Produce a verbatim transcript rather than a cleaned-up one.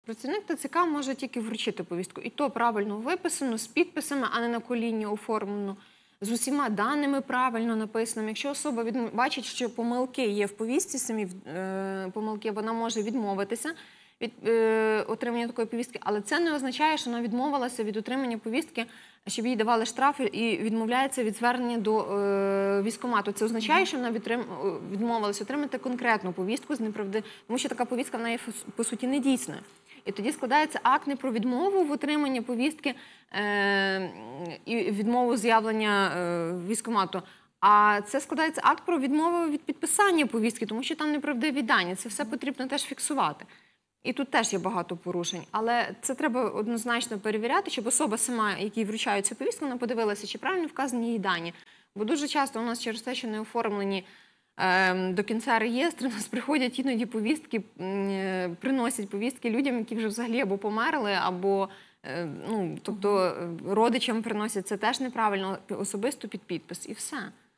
Працівник ТЦК може тільки вручити повістку. І то правильно виписано, з підписами, а не на колінні оформлено, з усіма даними правильно написаними. Якщо особа відмов... бачить, що помилки є в повістці, самі е... помилки, вона може відмовитися від е... отримання такої повістки, але це не означає, що вона відмовилася від отримання повістки, щоб їй давали штраф і відмовляється від звернення до е... військкомату. Це означає, що вона відтрим... відмовилася отримати конкретну повістку з неправди, тому що така повістка в неї, по суті, не дійсною. І тоді складається акт не про відмову в отриманні повістки е, і відмову з'явлення е, військкомату, а це складається акт про відмову від підписання повістки, тому що там неправдиві дані. Це все потрібно теж фіксувати. І тут теж є багато порушень. Але це треба однозначно перевіряти, щоб особа сама, якій вручають цю повістку, вона подивилася, чи правильно вказані її дані. Бо дуже часто у нас через те, що не оформлені до кінця реєстру, нас приходять іноді повістки, приносять повістки людям, які вже взагалі або померли, або, ну, тобто родичам приносять. Це теж неправильно, особисто під підпис, і все.